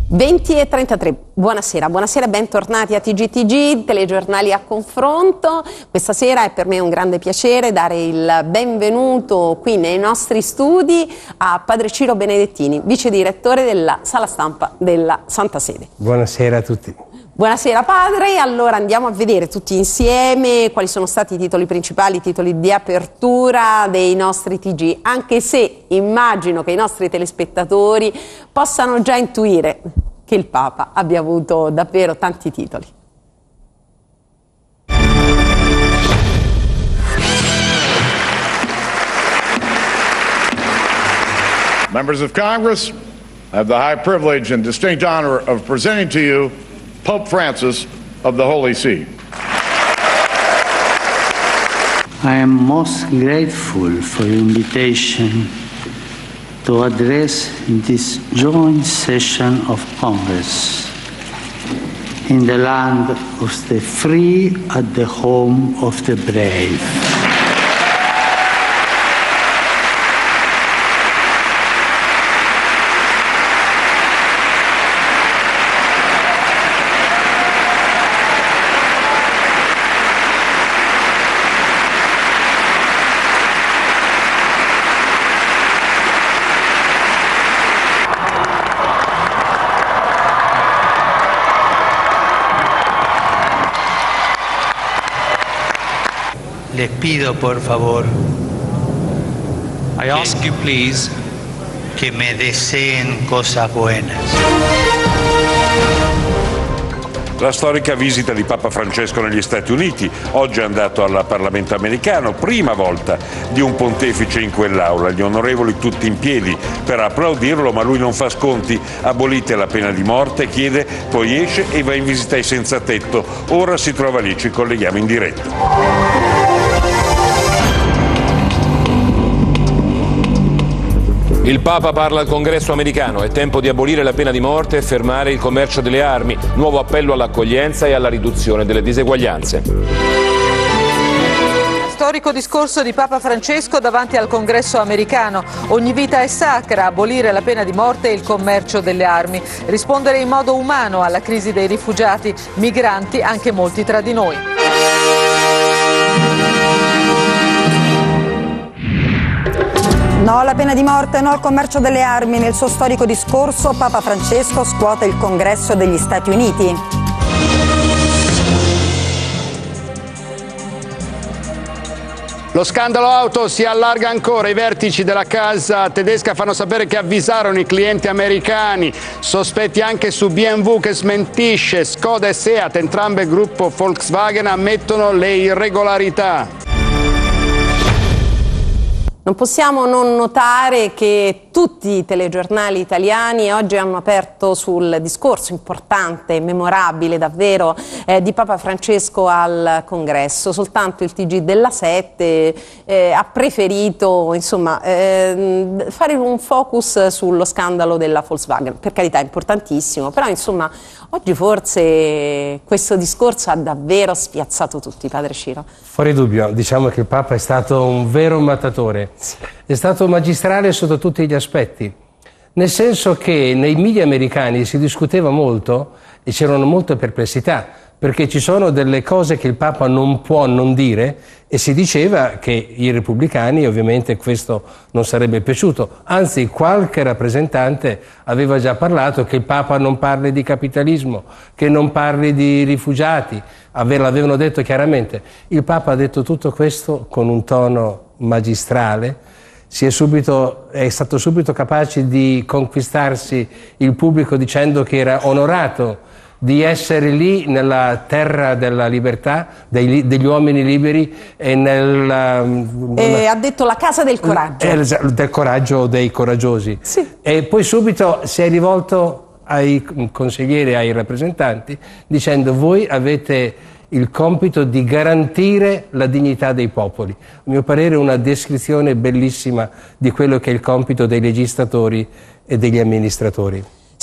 20:33, buonasera, buonasera, bentornati a TGTG, telegiornali a confronto. Questa sera è per me un grande piacere dare il benvenuto qui nei nostri studi a Padre Ciro Benedettini, vice direttore della Sala Stampa della Santa Sede. Buonasera a tutti. Buonasera padre, allora andiamo a vedere tutti insieme quali sono stati i titoli principali, i titoli di apertura dei nostri TG, anche se immagino che i nostri telespettatori possano già intuire che il Papa abbia avuto davvero tanti titoli. Members of Congress, I have the high privilege and distinct honor of presenting to you Pope Francis of the Holy See. I am most grateful for your invitation to address this joint session of Congress in the land of the free at the home of the brave. Les pido por favor, I ask you please, que me deseen cosas buenas. La storica visita di Papa Francesco negli Stati Uniti, oggi è andato al Parlamento americano, prima volta di un pontefice in quell'aula, gli onorevoli tutti in piedi per applaudirlo, ma lui non fa sconti, abolite la pena di morte, chiede, poi esce e va in visita ai senza tetto, ora si trova lì, ci colleghiamo in diretta. Il Papa parla al Congresso americano, è tempo di abolire la pena di morte e fermare il commercio delle armi, nuovo appello all'accoglienza e alla riduzione delle diseguaglianze. Storico discorso di Papa Francesco davanti al Congresso americano. Ogni vita è sacra, abolire la pena di morte e il commercio delle armi, rispondere in modo umano alla crisi dei rifugiati, migranti, anche molti tra di noi. No alla pena di morte, no al commercio delle armi. Nel suo storico discorso Papa Francesco scuote il Congresso degli Stati Uniti. Lo scandalo auto si allarga ancora, i vertici della casa tedesca fanno sapere che avvisarono i clienti americani, sospetti anche su BMW che smentisce, Skoda e Seat, entrambe gruppo Volkswagen, ammettono le irregolarità. Non possiamo non notare che tutti i telegiornali italiani oggi hanno aperto sul discorso importante, memorabile davvero, di Papa Francesco al Congresso. Soltanto il TG della 7 ha preferito insomma, fare un focus sullo scandalo della Volkswagen. Per carità è importantissimo, però insomma oggi forse questo discorso ha davvero spiazzato tutti, Padre Ciro. Fuori dubbio, diciamo che il Papa è stato un vero mattatore, è stato magistrale sotto tutti gli aspetti, nel senso che nei media americani si discuteva molto e c'erano molte perplessità, perché ci sono delle cose che il Papa non può non dire e si diceva che i repubblicani ovviamente questo non sarebbe piaciuto, anzi qualche rappresentante aveva già parlato che il Papa non parli di capitalismo, che non parli di rifugiati, l'avevano detto chiaramente. Il Papa ha detto tutto questo con un tono magistrale, è stato subito capace di conquistarsi il pubblico dicendo che era onorato di essere lì nella terra della libertà, degli uomini liberi e ha detto la casa del coraggio. Del coraggio dei coraggiosi. Sì. E poi subito si è rivolto ai consiglieri, ai rappresentanti, dicendo voi avete il compito di garantire la dignità dei popoli. A mio parere è una descrizione bellissima di quello che è il compito dei legislatori e degli amministratori.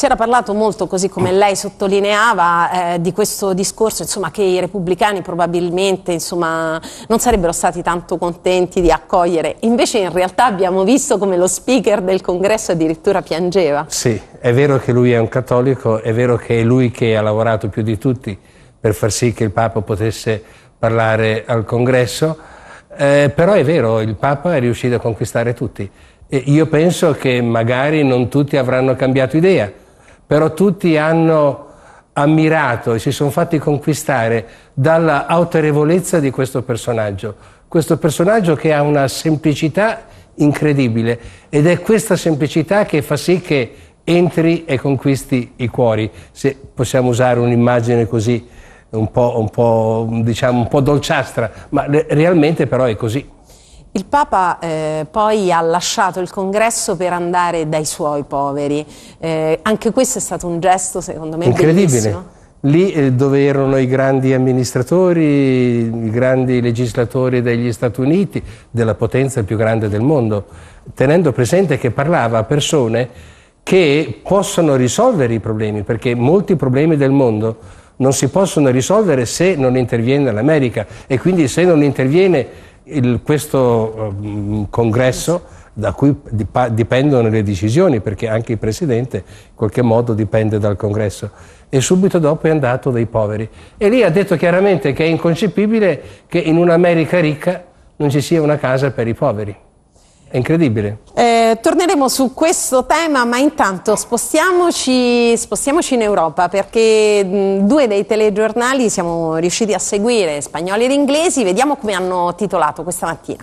Si era parlato molto, così come lei sottolineava, di questo discorso, insomma, che i repubblicani probabilmente, insomma, non sarebbero stati tanto contenti di accogliere. Invece in realtà abbiamo visto come lo speaker del congresso addirittura piangeva. Sì, è vero che lui è un cattolico, è vero che è lui che ha lavorato più di tutti per far sì che il Papa potesse parlare al congresso, però è vero, il Papa è riuscito a conquistare tutti. E io penso che magari non tutti avranno cambiato idea, però tutti hanno ammirato e si sono fatti conquistare dalla autorevolezza di questo personaggio che ha una semplicità incredibile, ed è questa semplicità che fa sì che entri e conquisti i cuori, se possiamo usare un'immagine così un po' dolciastra, ma realmente però è così. Il Papa poi ha lasciato il congresso per andare dai suoi poveri. Anche questo è stato un gesto, secondo me, incredibile. Bellissimo. Lì dove erano i grandi amministratori, i grandi legislatori degli Stati Uniti, della potenza più grande del mondo, tenendo presente che parlava a persone che possono risolvere i problemi, perché molti problemi del mondo non si possono risolvere se non interviene l'America, e quindi se non interviene questo congresso da cui dipendono le decisioni, perché anche il presidente in qualche modo dipende dal congresso, e subito dopo è andato dai poveri e lì ha detto chiaramente che è inconcepibile che in un'America ricca non ci sia una casa per i poveri. È incredibile. Torneremo su questo tema, ma intanto spostiamoci in Europa, perché due dei telegiornali siamo riusciti a seguire, spagnoli ed inglesi. Vediamo come hanno titolato questa mattina.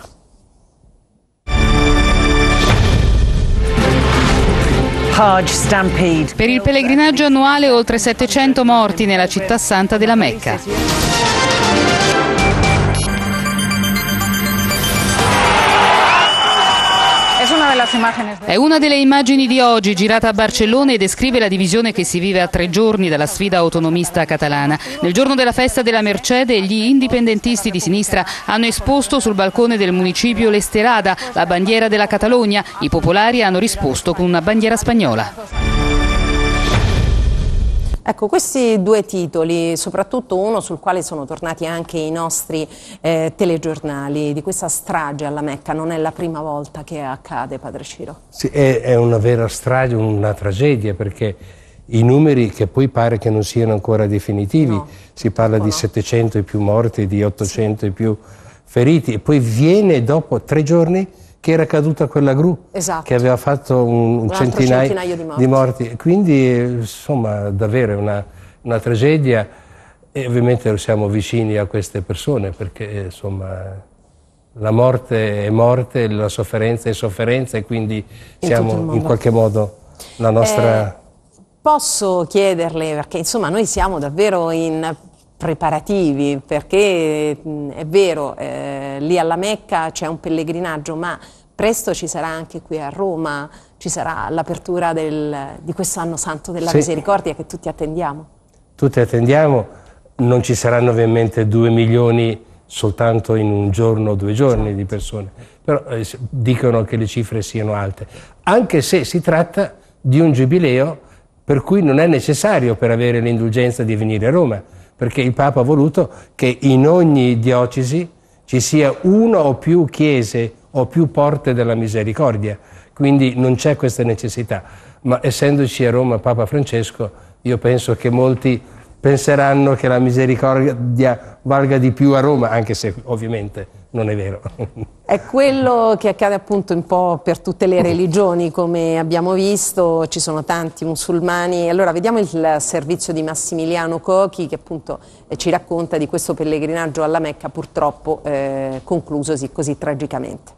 Per il pellegrinaggio annuale oltre 700 morti nella città santa della Mecca. È una delle immagini di oggi, girata a Barcellona, e descrive la divisione che si vive a 3 giorni dalla sfida autonomista catalana. Nel giorno della festa della Mercede, gli indipendentisti di sinistra hanno esposto sul balcone del municipio l'Esterada, la bandiera della Catalogna. I popolari hanno risposto con una bandiera spagnola. Ecco, questi due titoli, soprattutto uno sul quale sono tornati anche i nostri telegiornali, di questa strage alla Mecca. Non è la prima volta che accade, padre Ciro? Sì, è una vera strage, una tragedia, perché i numeri, che poi pare che non siano ancora definitivi, no, si parla di 700 e più morti, di 800 e più feriti, e poi viene dopo 3 giorni che era caduta quella gru, esatto, che aveva fatto un centinaio di morti. Quindi insomma davvero è una tragedia, e ovviamente siamo vicini a queste persone, perché insomma la morte è morte, la sofferenza è sofferenza, e quindi siamo in qualche modo la nostra... Posso chiederle, perché insomma noi siamo davvero in preparativi, perché è vero, lì alla Mecca c'è un pellegrinaggio, ma presto ci sarà anche qui a Roma, ci sarà l'apertura di questo anno santo della misericordia che tutti attendiamo. Tutti attendiamo, non ci saranno ovviamente 2 milioni soltanto in un giorno o 2 giorni di persone, però dicono che le cifre siano alte, anche se si tratta di un giubileo per cui non è necessario, per avere l'indulgenza, di venire a Roma, perché il Papa ha voluto che in ogni diocesi ci sia una o più chiese o più porte della misericordia, quindi non c'è questa necessità. Ma essendoci a Roma Papa Francesco, io penso che molti penseranno che la misericordia valga di più a Roma, anche se ovviamente non è vero. È quello che accade appunto un po' per tutte le religioni, come abbiamo visto, ci sono tanti musulmani. Allora vediamo il servizio di Massimiliano Cochi, che appunto ci racconta di questo pellegrinaggio alla Mecca, purtroppo conclusosi così tragicamente.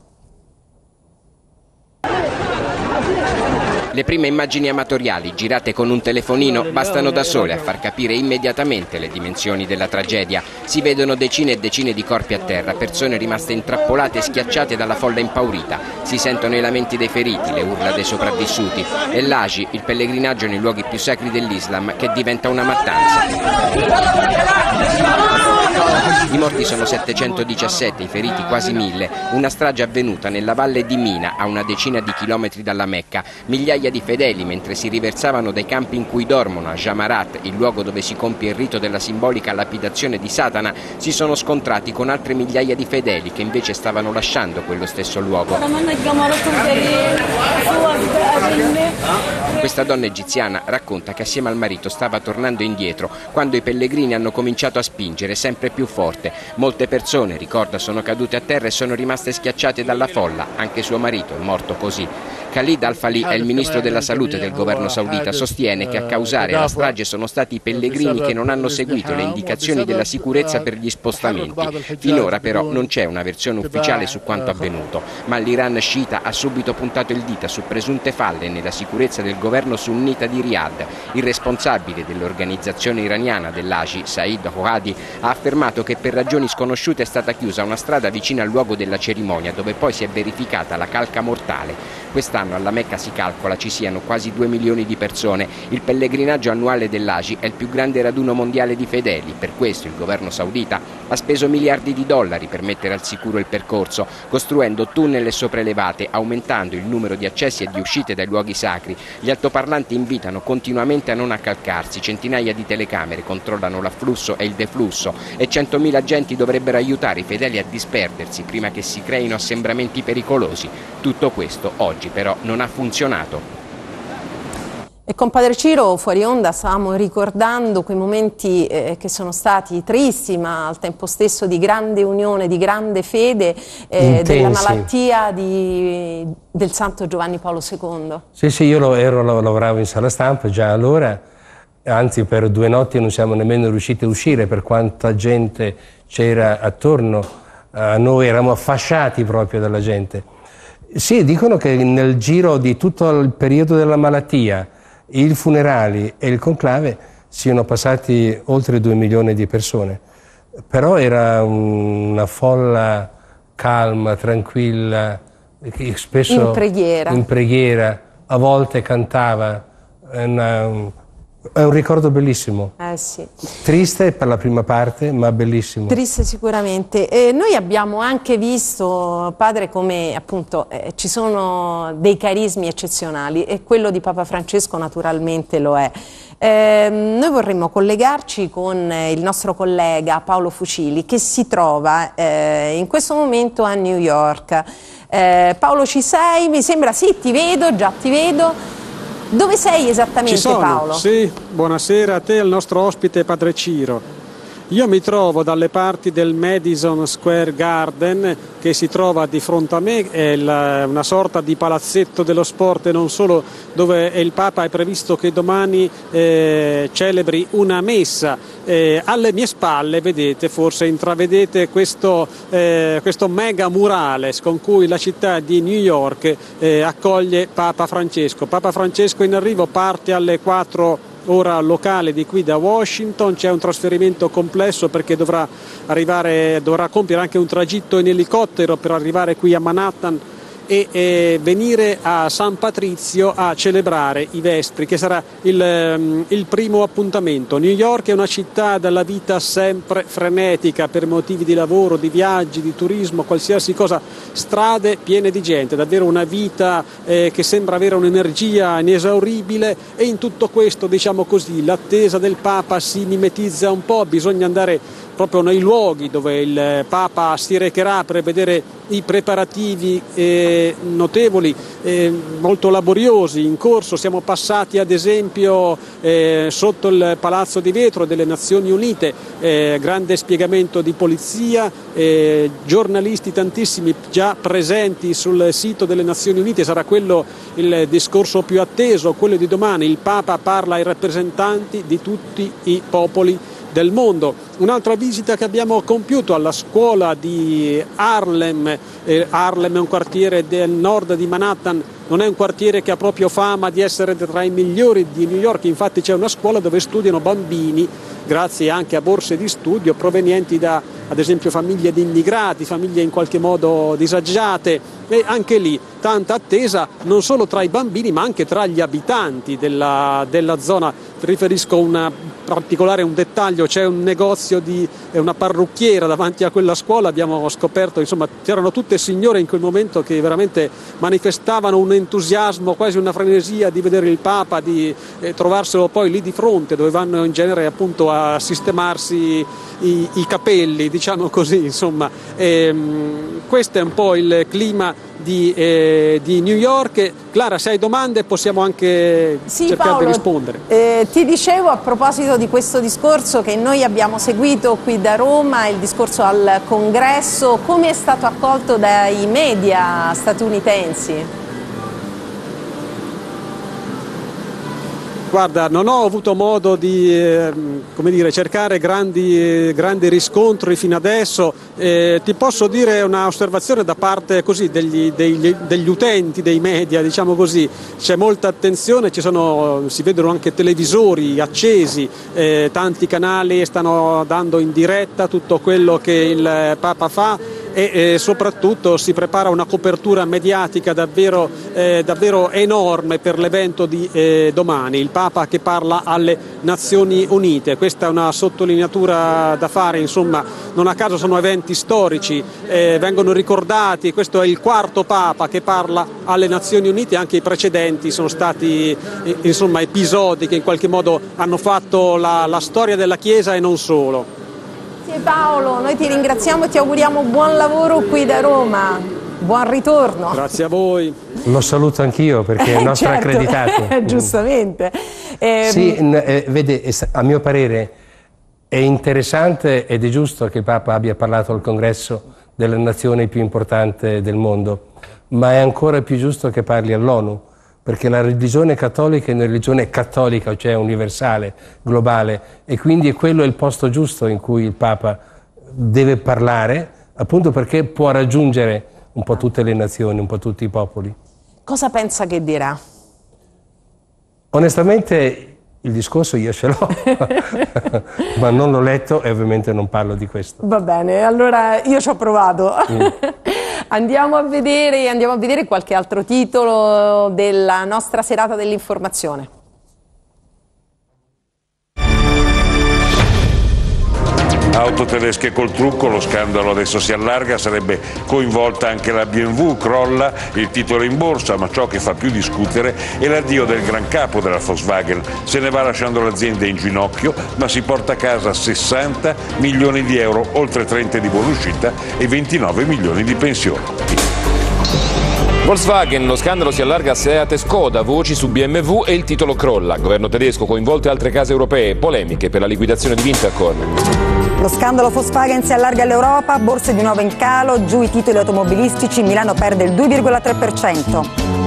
Le prime immagini amatoriali, girate con un telefonino, bastano da sole a far capire immediatamente le dimensioni della tragedia. Si vedono decine e decine di corpi a terra, persone rimaste intrappolate e schiacciate dalla folla impaurita. Si sentono i lamenti dei feriti, le urla dei sopravvissuti. E l'Hajj, il pellegrinaggio nei luoghi più sacri dell'Islam, che diventa una mattanza. I morti sono 717, i feriti quasi 1000. Una strage avvenuta nella valle di Mina, a una decina di chilometri dalla Mecca. Migliaia di fedeli, mentre si riversavano dai campi in cui dormono, a Jamarat, il luogo dove si compie il rito della simbolica lapidazione di Satana, si sono scontrati con altre migliaia di fedeli che invece stavano lasciando quello stesso luogo. Questa donna egiziana racconta che assieme al marito stava tornando indietro quando i pellegrini hanno cominciato a spingere sempre più forte. Molte persone, ricorda, sono cadute a terra e sono rimaste schiacciate dalla folla. Anche suo marito è morto così. Khalid Al-Fali è il ministro della salute del governo saudita, sostiene che a causare la strage sono stati i pellegrini che non hanno seguito le indicazioni della sicurezza per gli spostamenti. Finora però non c'è una versione ufficiale su quanto avvenuto, ma l'Iran sciita ha subito puntato il dito su presunte falle nella sicurezza del governo sunnita di Riyadh. Il responsabile dell'organizzazione iraniana dell'AGI, Said Houhadi, ha affermato che per ragioni sconosciute è stata chiusa una strada vicina al luogo della cerimonia, dove poi si è verificata la calca mortale. Quest'anno alla Mecca si calcola ci siano quasi 2 milioni di persone. Il pellegrinaggio annuale dell'AGI è il più grande raduno mondiale di fedeli. Per questo il governo saudita ha speso miliardi di dollari per mettere al sicuro il percorso, costruendo tunnel e sopraelevate, aumentando il numero di accessi e di uscite dai luoghi sacri. Gli altoparlanti invitano continuamente a non accalcarsi, centinaia di telecamere controllano l'afflusso e il deflusso e 100.000 agenti dovrebbero aiutare i fedeli a disperdersi prima che si creino assembramenti pericolosi. Tutto questo oggi però non ha funzionato. E con Padre Ciro fuori onda stavamo ricordando quei momenti che sono stati tristi ma al tempo stesso di grande unione, di grande fede, della malattia del Santo Giovanni Paolo II. Sì, io lavoravo in sala stampa già allora, anzi per 2 notti non siamo nemmeno riusciti a uscire per quanta gente c'era attorno a noi, eravamo affasciati proprio dalla gente. Sì, dicono che nel giro di tutto il periodo della malattia, i funerali e il conclave siano passati oltre 2 milioni di persone. Però era una folla calma, tranquilla, spesso in preghiera, a volte cantava. È un ricordo bellissimo. Sì. Triste per la prima parte, ma bellissimo. Triste sicuramente. Noi abbiamo anche visto, padre, come appunto ci sono dei carismi eccezionali e quello di Papa Francesco naturalmente lo è. Noi vorremmo collegarci con il nostro collega Paolo Fucili che si trova in questo momento a New York. Paolo, ci sei? Mi sembra, sì, ti vedo, già ti vedo. Dove sei esattamente, Ci sono, Paolo? Sì, buonasera a te e al nostro ospite Padre Ciro. Io mi trovo dalle parti del Madison Square Garden che si trova di fronte a me, è una sorta di palazzetto dello sport e non solo, dove il Papa è previsto che domani celebri una messa. Alle mie spalle, vedete, forse intravedete questo mega murales con cui la città di New York accoglie Papa Francesco. Papa Francesco in arrivo parte alle 4 ora locale di qui da Washington. C'è un trasferimento complesso perché dovrà compiere anche un tragitto in elicottero per arrivare qui a Manhattan e venire a San Patrizio a celebrare i Vespri, che sarà il primo appuntamento. New York è una città dalla vita sempre frenetica per motivi di lavoro, di viaggi, di turismo, qualsiasi cosa, strade piene di gente, davvero una vita che sembra avere un'energia inesauribile, e in tutto questo, diciamo così, l'attesa del Papa si mimetizza un po', bisogna andare proprio nei luoghi dove il Papa si recherà per vedere i preparativi notevoli, molto laboriosi, in corso. Siamo passati ad esempio sotto il Palazzo di Vetro delle Nazioni Unite, grande spiegamento di polizia, giornalisti tantissimi già presenti sul sito delle Nazioni Unite. Sarà quello il discorso più atteso, quello di domani. Il Papa parla ai rappresentanti di tutti i popoli del mondo. Un'altra visita che abbiamo compiuto alla scuola di Harlem. Harlem è un quartiere del nord di Manhattan, non è un quartiere che ha proprio fama di essere tra i migliori di New York, infatti c'è una scuola dove studiano bambini, grazie anche a borse di studio provenienti da, ad esempio, famiglie di immigrati, famiglie in qualche modo disagiate, e anche lì tanta attesa non solo tra i bambini ma anche tra gli abitanti della zona. Riferisco in particolare un dettaglio: c'è un negozio una parrucchiera davanti a quella scuola. Abbiamo scoperto, insomma, c'erano tutte signore in quel momento che veramente manifestavano un entusiasmo, quasi una frenesia di vedere il Papa, di trovarselo poi lì di fronte, dove vanno in genere appunto a sistemarsi i capelli, diciamo così, insomma. Questo è un po' il clima di New York. Clara, se hai domande possiamo anche cercare Paolo, di rispondere. Ti dicevo, a proposito di questo discorso che noi abbiamo seguito qui da Roma, il discorso al Congresso, come è stato accolto dai media statunitensi? Guarda, non ho avuto modo di cercare grandi riscontri fino adesso. Ti posso dire una osservazione da parte così degli utenti dei media, diciamo così. C'è molta attenzione, si vedono anche televisori accesi, tanti canali stanno dando in diretta tutto quello che il Papa fa e soprattutto si prepara una copertura mediatica davvero enorme per l'evento di domani. Il Papa che parla alle Nazioni Unite, questa è una sottolineatura da fare, insomma, non a caso sono eventi storici, vengono ricordati. Questo è il quarto Papa che parla alle Nazioni Unite, anche i precedenti sono stati insomma episodi che in qualche modo hanno fatto la storia della Chiesa e non solo. Sì, Paolo, noi ti ringraziamo e ti auguriamo buon lavoro qui da Roma, buon ritorno. Grazie a voi. Lo saluto anch'io perché è il nostro certo, accreditato. Giustamente. Sì, vede, a mio parere è interessante ed è giusto che il Papa abbia parlato al Congresso della nazione più importante del mondo, ma è ancora più giusto che parli all'ONU, perché la religione cattolica è una religione cattolica, cioè universale, globale, e quindi quello è il posto giusto in cui il Papa deve parlare, appunto perché può raggiungere un po' tutte le nazioni, un po' tutti i popoli. Cosa pensa che dirà? Onestamente il discorso io ce l'ho, ma non l'ho letto e ovviamente non parlo di questo. Va bene, allora io ci ho provato. Andiamo a vedere qualche altro titolo della nostra serata dell'informazione. Auto tedesche col trucco, lo scandalo adesso si allarga, sarebbe coinvolta anche la BMW, crolla il titolo in borsa, ma ciò che fa più discutere è l'addio del gran capo della Volkswagen. Se ne va lasciando l'azienda in ginocchio, ma si porta a casa 60 milioni di euro, oltre 30 di buonuscita e 29 milioni di pensione. Volkswagen, lo scandalo si allarga a Seat e Skoda, voci su BMW e il titolo crolla. Governo tedesco coinvolte altre case europee, polemiche per la liquidazione di Winterkorn. Lo scandalo Volkswagen si allarga all'Europa, borse di nuovo in calo, giù i titoli automobilistici, Milano perde il 2,3%.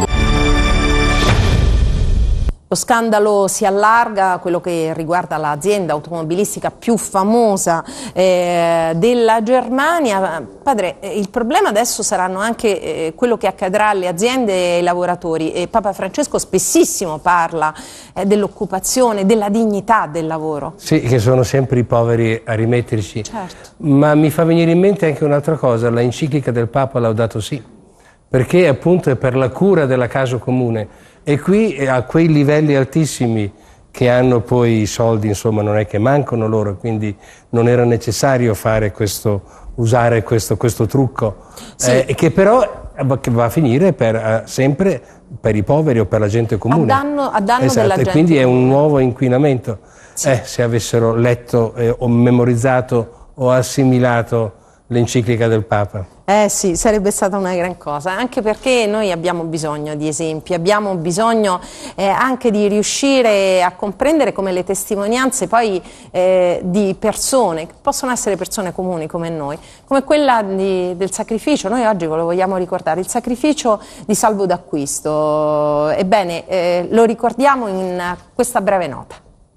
Lo scandalo si allarga, quello che riguarda l'azienda automobilistica più famosa della Germania. Padre, il problema adesso saranno anche quello che accadrà alle aziende e ai lavoratori. E Papa Francesco spessissimo parla dell'occupazione, della dignità del lavoro. Sì, che sono sempre i poveri a rimetterci. Certo. Ma mi fa venire in mente anche un'altra cosa, la enciclica del Papa Laudato Si, perché appunto è per la cura della casa comune. E qui a quei livelli altissimi che hanno poi i soldi, insomma, non è che mancano loro, quindi non era necessario fare usare questo trucco, sì. Che però va a finire sempre per i poveri o per la gente comune. A danno esatto, della gente. E quindi è un nuovo inquinamento. Sì. Se avessero letto o memorizzato o assimilato l'enciclica del Papa. Sì, sarebbe stata una gran cosa, anche perché noi abbiamo bisogno di esempi, abbiamo bisogno anche di riuscire a comprendere come le testimonianze poi di persone, che possono essere persone comuni come noi, come quella del sacrificio. Noi oggi ve lo vogliamo ricordare, il sacrificio di Salvo d'Acquisto. Ebbene, lo ricordiamo in questa breve nota.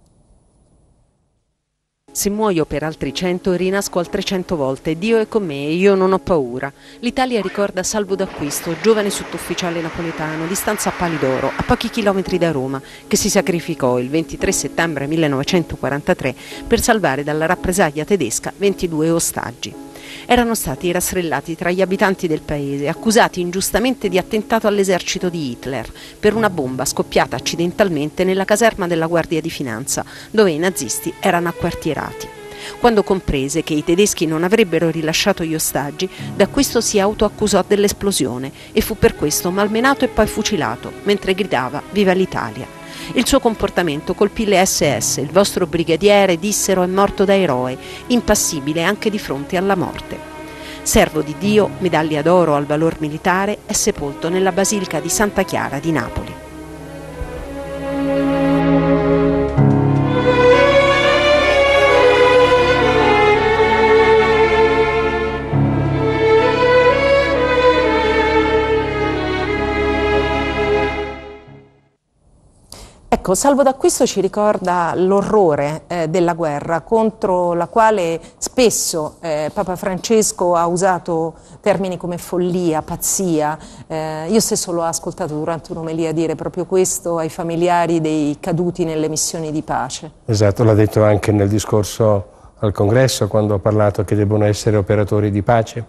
Se muoio per altri 100 rinasco altre 100 volte, Dio è con me e io non ho paura. L'Italia ricorda Salvo d'Acquisto, giovane sottufficiale napoletano di stanza a Pali d'Oro, a pochi chilometri da Roma, che si sacrificò il 23 settembre 1943 per salvare dalla rappresaglia tedesca 22 ostaggi. erano stati rastrellati tra gli abitanti del paese, accusati ingiustamente di attentato all'esercito di Hitler per una bomba scoppiata accidentalmente nella caserma della Guardia di Finanza, dove i nazisti erano acquartierati. Quando comprese che i tedeschi non avrebbero rilasciato gli ostaggi, da questo si autoaccusò dell'esplosione e fu per questo malmenato e poi fucilato, mentre gridava «Viva l'Italia!». Il suo comportamento colpì le SS, il vostro brigadiere, dissero, è morto da eroe, impassibile anche di fronte alla morte. Servo di Dio, medaglia d'oro al valor militare, è sepolto nella Basilica di Santa Chiara di Napoli. Ecco, Salvo d'Acquisto ci ricorda l'orrore della guerra, contro la quale spesso Papa Francesco ha usato termini come follia, pazzia. Io stesso l'ho ascoltato durante un'omelia dire proprio questo ai familiari dei caduti nelle missioni di pace. Esatto, l'ha detto anche nel discorso al Congresso, quando ha parlato che devono essere operatori di pace.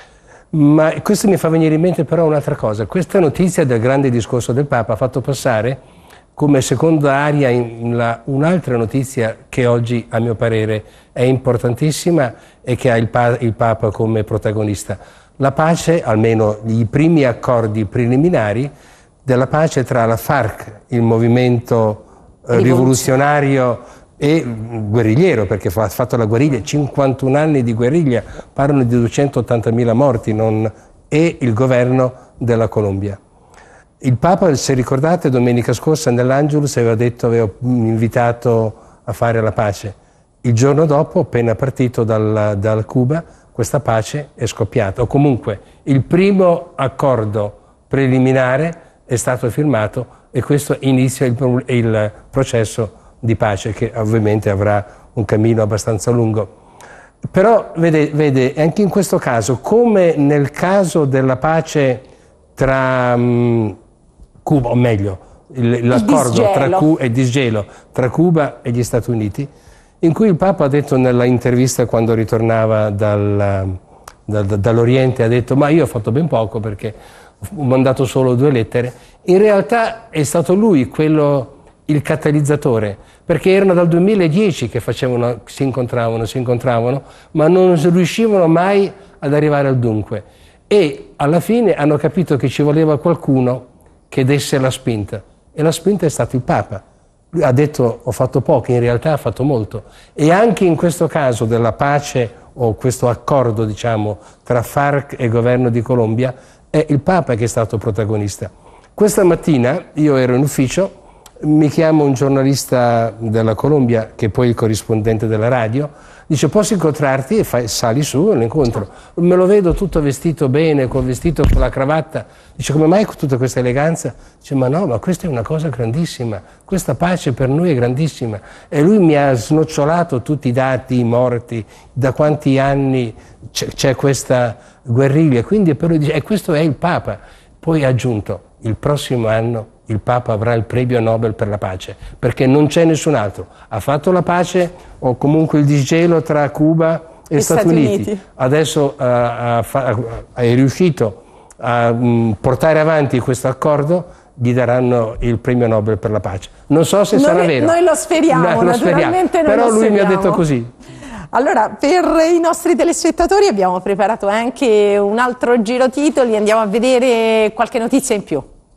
Ma questo mi fa venire in mente però un'altra cosa. Questa notizia del grande discorso del Papa ha fatto passare come seconda aria un'altra notizia che oggi, a mio parere, è importantissima e che ha il Papa come protagonista. La pace, almeno i primi accordi preliminari della pace tra la FARC, il movimento rivoluzionario e guerrigliero, perché ha fatto la guerriglia, 51 anni di guerriglia, parlano di 280.000 morti, e il governo della Colombia. Il Papa, se ricordate, domenica scorsa nell'Angelus aveva invitato a fare la pace. Il giorno dopo, appena partito dal Cuba, questa pace è scoppiata. O comunque il primo accordo preliminare è stato firmato e questo inizia il processo di pace, che ovviamente avrà un cammino abbastanza lungo. Però vede, anche in questo caso, come nel caso della pace tra Cuba, o meglio, l'accordo disgelo tra Cuba e gli Stati Uniti, in cui il Papa ha detto nella intervista quando ritornava dall'Oriente, ha detto ma io ho fatto ben poco perché ho mandato solo 2 lettere. In realtà è stato lui il catalizzatore, perché erano dal 2010 che si incontravano, ma non riuscivano mai ad arrivare al dunque. E alla fine hanno capito che ci voleva qualcuno che desse la spinta, e la spinta è stato il Papa. Lui ha detto ho fatto poco, in realtà ha fatto molto. E anche in questo caso della pace, o questo accordo diciamo tra FARC e governo di Colombia, è il Papa che è stato protagonista. Questa mattina io ero in ufficio, mi chiama un giornalista della Colombia, che è poi il corrispondente della radio, dice posso incontrarti? E sali su e lo incontro. Me lo vedo tutto vestito bene, col vestito, con la cravatta. Dice come mai con tutta questa eleganza? Dice ma no, ma questa è una cosa grandissima, questa pace per noi è grandissima. E lui mi ha snocciolato tutti i dati, i morti, da quanti anni c'è questa guerriglia. Quindi per lui dice, e questo è il Papa. Poi ha aggiunto, il prossimo anno il Papa avrà il premio Nobel per la pace, perché non c'è nessun altro. Ha fatto la pace, o comunque il disgelo tra Cuba e Stati Uniti. Adesso è riuscito a portare avanti questo accordo, gli daranno il premio Nobel per la pace. Non so se sarà vero. Noi lo speriamo, naturalmente noi però lo lui speriamo. Mi ha detto così. Allora, per i nostri telespettatori abbiamo preparato anche un altro giro titoli, andiamo a vedere qualche notizia in più.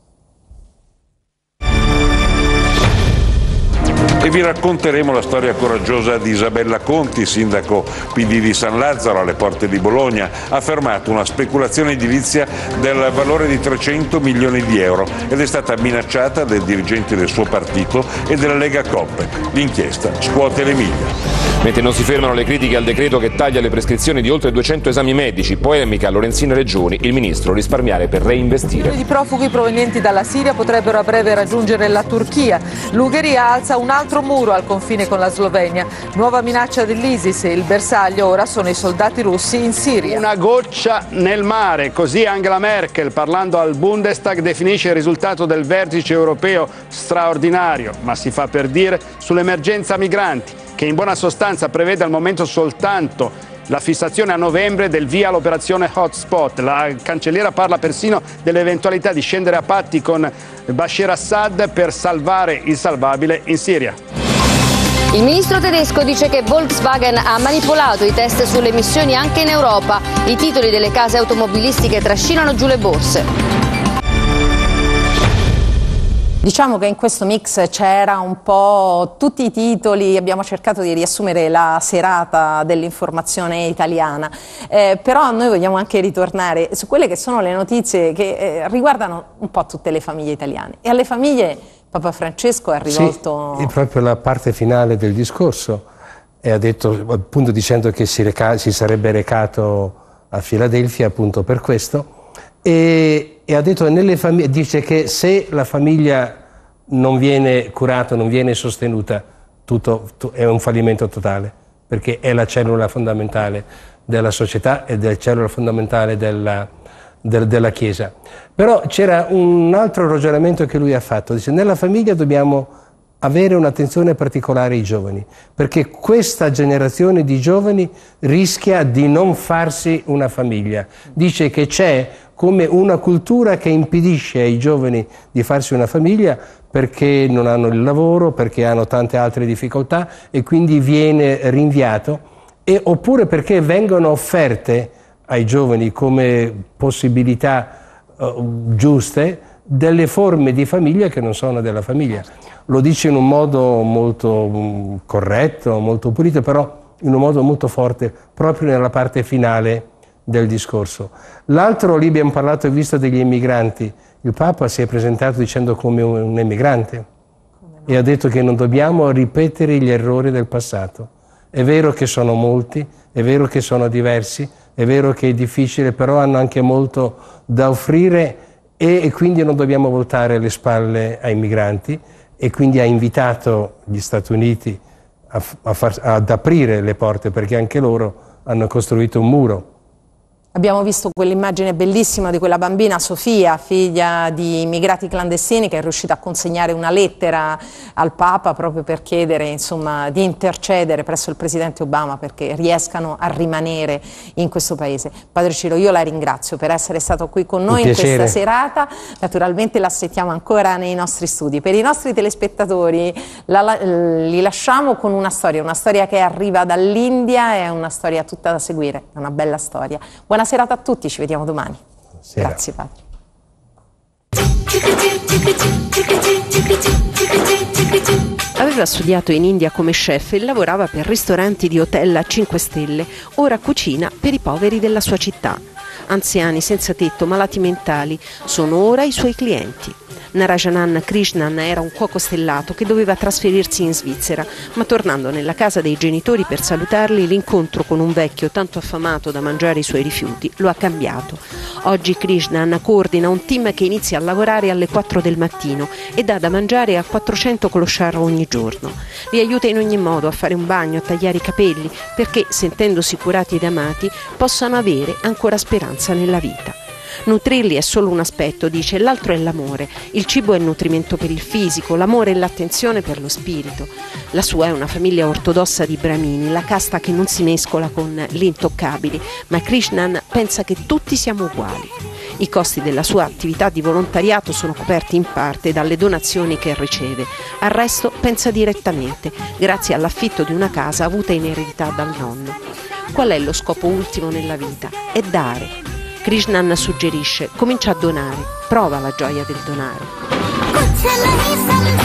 E vi racconteremo la storia coraggiosa di Isabella Conti, sindaco PD di San Lazzaro, alle porte di Bologna. Ha fermato una speculazione edilizia del valore di 300 milioni di euro ed è stata minacciata dai dirigenti del suo partito e della Lega Coop. L'inchiesta scuote le miglia. Mentre non si fermano le critiche al decreto che taglia le prescrizioni di oltre 200 esami medici, polemica Lorenzin Regioni, il ministro risparmiare per reinvestire. I profughi provenienti dalla Siria potrebbero a breve raggiungere la Turchia. L'Ungheria alza un altro muro al confine con la Slovenia. Nuova minaccia dell'ISIS e il bersaglio ora sono i soldati russi in Siria. Una goccia nel mare, così Angela Merkel, parlando al Bundestag, definisce il risultato del vertice europeo straordinario, ma si fa per dire, sull'emergenza migranti, che in buona sostanza prevede al momento soltanto la fissazione a novembre del via all'operazione Hotspot. La cancelliera parla persino dell'eventualità di scendere a patti con Bashar Assad per salvare il salvabile in Siria. Il ministro tedesco dice che Volkswagen ha manipolato i test sulle emissioni anche in Europa. I titoli delle case automobilistiche trascinano giù le borse. Diciamo che in questo mix c'era un po' tutti i titoli, abbiamo cercato di riassumere la serata dell'informazione italiana, però noi vogliamo anche ritornare su quelle che sono le notizie che riguardano un po' tutte le famiglie italiane. E alle famiglie Papa Francesco ha rivolto... Sì, proprio la parte finale del discorso, e ha detto, appunto dicendo che si sarebbe recato a Filadelfia appunto per questo, e ha detto nelle famiglie, dice che se la famiglia non viene curata, non viene sostenuta, tutto è un fallimento totale, perché è la cellula fondamentale della società ed è la cellula fondamentale della Chiesa. Però c'era un altro ragionamento che lui ha fatto, dice nella famiglia dobbiamo avere un'attenzione particolare ai giovani, perché questa generazione di giovani rischia di non farsi una famiglia. Dice che c'è come una cultura che impedisce ai giovani di farsi una famiglia perché non hanno il lavoro, perché hanno tante altre difficoltà e quindi viene rinviato, oppure perché vengono offerte ai giovani come possibilità giuste delle forme di famiglia che non sono della famiglia. Lo dice in un modo molto corretto, molto pulito, però in un modo molto forte, proprio nella parte finale del discorso. L'altro, lì abbiamo parlato e visto degli emigranti. Il Papa si è presentato dicendo come un emigrante e ha detto che non dobbiamo ripetere gli errori del passato. È vero che sono molti, è vero che sono diversi, è vero che è difficile, però hanno anche molto da offrire e quindi non dobbiamo voltare le spalle ai migranti, e quindi ha invitato gli Stati Uniti ad aprire le porte, perché anche loro hanno costruito un muro. Abbiamo visto quell'immagine bellissima di quella bambina Sofia, figlia di immigrati clandestini, che è riuscita a consegnare una lettera al Papa proprio per chiedere, insomma, di intercedere presso il Presidente Obama perché riescano a rimanere in questo paese. Padre Ciro, io la ringrazio per essere stato qui con noi in questa serata, naturalmente la aspettiamo ancora nei nostri studi. Per i nostri telespettatori li lasciamo con una storia che arriva dall'India, è una storia tutta da seguire, è una bella storia. Buona serata a tutti, ci vediamo domani. Grazie Padre. Aveva studiato in India come chef e lavorava per ristoranti di hotel a 5 stelle, ora cucina per i poveri della sua città. Anziani senza tetto, malati mentali, sono ora i suoi clienti. Narayanan Krishnan era un cuoco stellato che doveva trasferirsi in Svizzera, ma tornando nella casa dei genitori per salutarli, l'incontro con un vecchio tanto affamato da mangiare i suoi rifiuti lo ha cambiato. Oggi Krishnan coordina un team che inizia a lavorare alle 4 del mattino e dà da mangiare a 400 clochard ogni giorno. Li aiuta in ogni modo a fare un bagno, a tagliare i capelli, perché, sentendosi curati ed amati, possano avere ancora speranza nella vita. Nutrirli è solo un aspetto, dice, l'altro è l'amore. Il cibo è nutrimento per il fisico, l'amore è l'attenzione per lo spirito. La sua è una famiglia ortodossa di Brahmini, la casta che non si mescola con gli intoccabili, ma Krishnan pensa che tutti siamo uguali. I costi della sua attività di volontariato sono coperti in parte dalle donazioni che riceve. Al resto pensa direttamente, grazie all'affitto di una casa avuta in eredità dal nonno. Qual è lo scopo ultimo nella vita? È dare. Krishnan suggerisce, comincia a donare, prova la gioia del donare.